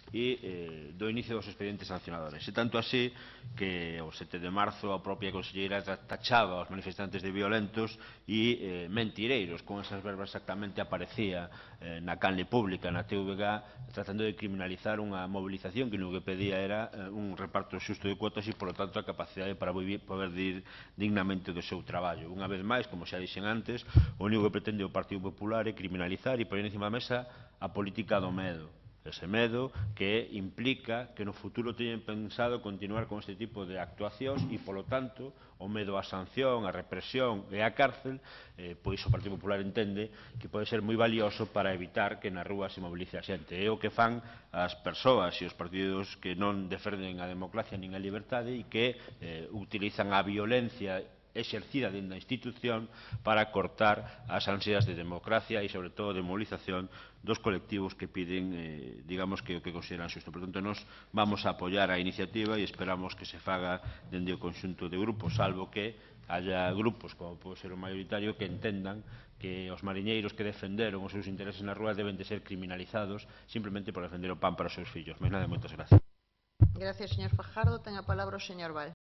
e do inicio dos expedientes sancionadores. E tanto así que o 7 de marzo a propia conselleira tachaba aos manifestantes de violentos e mentireiros. Con esas verbas exactamente aparecía na canle pública, na TVG, tratando de criminalizar unha movilización que no que pedía era un reparto xusto de cuotas e, polo tanto, a capacidade para poder dir dignamente do seu traballo. Unha vez máis, como xa dixen antes, o único que pretende o Partido Popular é criminalizar e poner encima da mesa a política do medo. Ese medo que implica que no futuro teñen pensado continuar con este tipo de actuacións e, polo tanto, o medo á sanción, á represión e á cárcel, pois o Partido Popular entende que pode ser moi valioso para evitar que na rúa se movilice a xente. É o que fan as persoas e os partidos que non defenden a democracia nin a liberdade e que utilizan a violencia exercida dentro da institución para cortar as ansias de democracia e, sobre todo, de movilización dos colectivos que piden, digamos, que o que consideran xusto. Por tanto, nos vamos a apoiar a iniciativa e esperamos que se faga dende o conxunto de grupos, salvo que haya grupos, como pode ser o maioritario, que entendan que os mariñeiros que defenderon os seus intereses nas rúas deben de ser criminalizados simplemente por defender o pan para os seus fillos. Mais nada, moitas gracias. Gracias, señor Fajardo. Ten a palabra o señor Val.